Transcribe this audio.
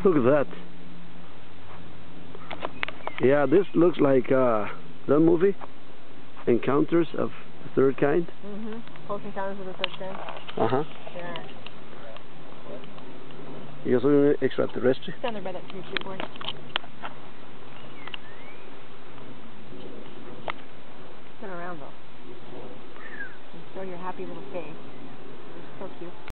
Look at that. Yeah, this looks like that movie, Encounters of the Third Kind. Close Encounters of the Third Kind. Ajá. Yeah. Yo soy un extraterrestre. Stand there by that tree, sweet boy. Turn around though. And show your happy little face. You're so cute.